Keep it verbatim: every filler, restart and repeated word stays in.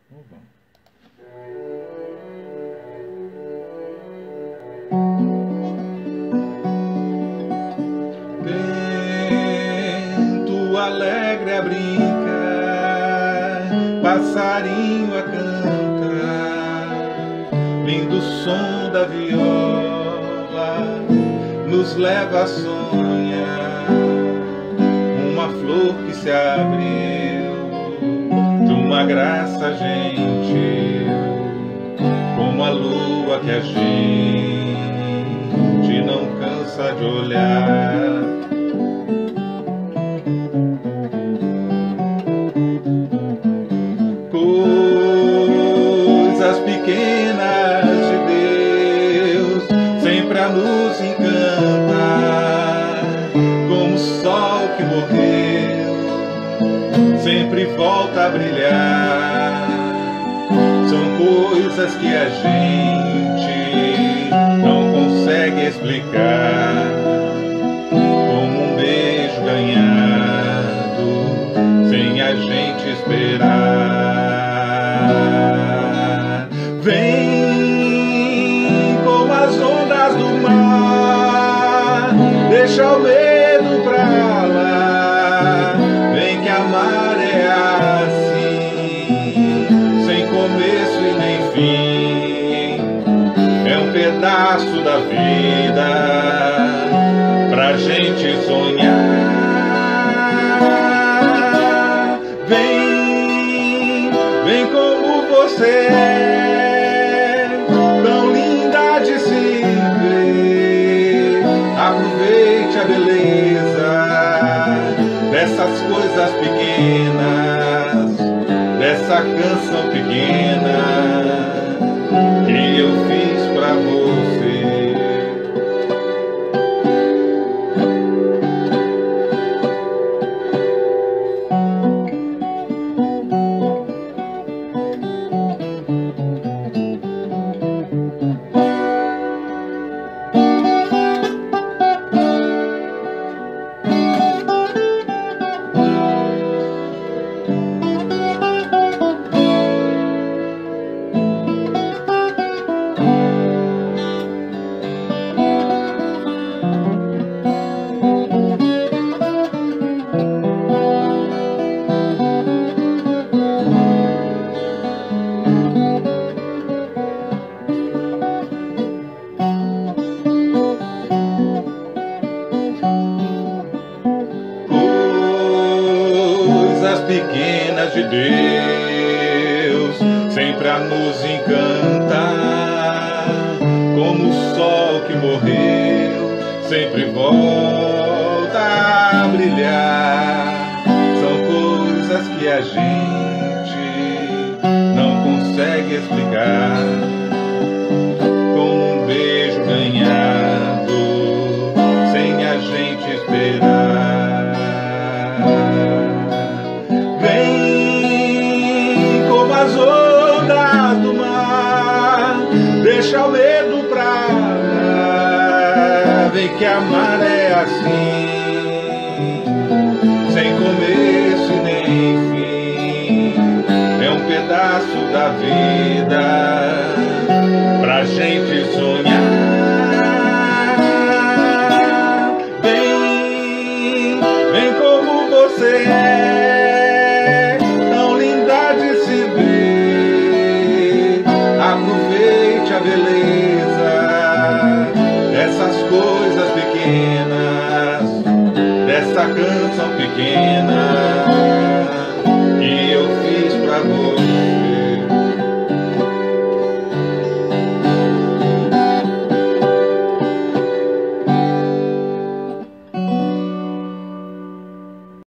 Então vamos. Vento alegre a brincar, passarinho a cantar, lindo som da viola nos leva a sonhar. Uma flor que se abriu de uma graça gentil, como a lua que a gente não cansa de olhar. Coisas pequenas de Deus sempre a nos encantar, como o sol que morreu sempre volta a brilhar. São coisas que a gente não consegue explicar, como um beijo ganhado sem a gente esperar. Vem como as ondas do mar, deixa o medo pra lá. Vem que amar é assim, sem começo e nem fim. É um pedaço da vida pra gente sonhar. Vem, vem como você é, tão linda de se ver. Aproveite a beleza dessas coisas pequenas, dessa canção pequena que eu fiz pra você. Pequenas de Deus, sempre a nos encantar, como o sol que morreu, sempre volta a brilhar. São coisas que a gente não consegue explicar, como um beijo ganhado sem a gente esperar. Deixa o medo pra lá. Vem que amar é assim, sem começo e nem fim. É um pedaço da vida pra gente sonhar.